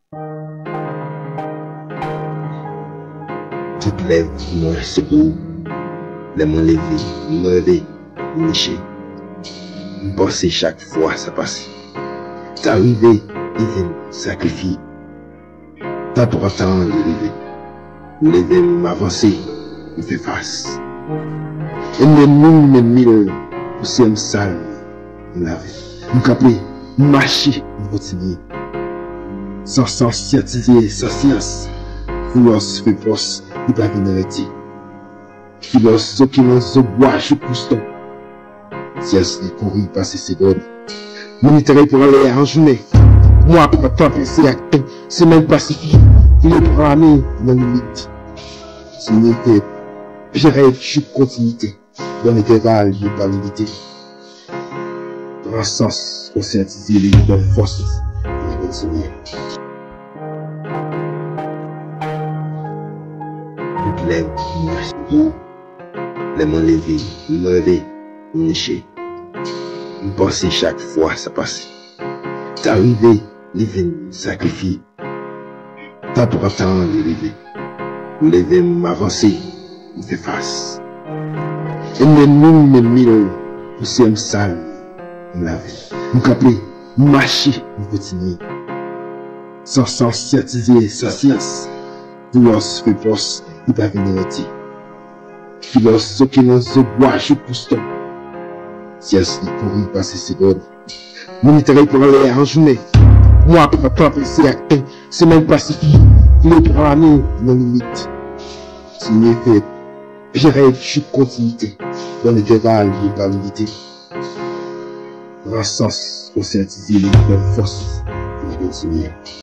Toutes les moi secours, les mains levées, lever, nicher. Bosser chaque fois ça passe. T'arriver, il vient sacrifier. T'as pour attendre de lever, m'avancer, me faire face. Et mes mille, aussi un sale, me laver, me caper, marcher, me continuer. Sans scientifier, sans science, vouloir se faire force, il va venir arrêter. Philosophe se boit, je pousse ton. Science les courir passer ses doigts. Militaire pour aller en journée. Moi, pour toi, penser à tout, c'est même pacifique. Il est programmé dans la limite. C'est une idée, pire je continuité. Dans l'intervalle de validité. Dans le sens, conscientiser les bonnes forces. Et continuer. Toutes les mains levées, lever, nicher. Bosser chaque fois ça passe. T'arriver, les venir sacrifier. T'as pour attendre de lever, m'avancer, me faire face. Et mes mille, aussi un sale, me laver, me caper, marcher, me continuer. Sans scientifier, sans science, vouloir se faire force, il va venir arrêter. Philosophe se boit, je pousse ton. Science les courir passer ses doigts. Militaire pour aller en journée. Moi, pour toi, penser à tout, c'est même pacifique. Il est programmé dans la limite. C'est une effet, pire je continuité. Dans l'intervalle de validité. Dans le sens, conscientiser les bonnes forces. Et continuer.